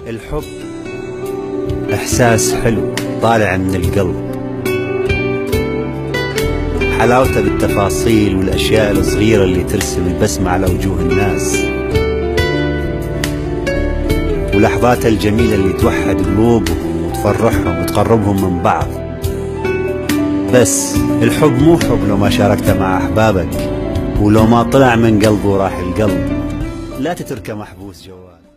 الحب إحساس حلو طالع من القلب، حلاوته بالتفاصيل والأشياء الصغيرة اللي ترسم البسمة على وجوه الناس، ولحظاته الجميلة اللي توحد قلوبهم وتفرحهم وتقربهم من بعض. بس الحب مو حب لو ما شاركته مع أحبابك، ولو ما طلع من قلبه وراح القلب. لا تتركه محبوس جوال.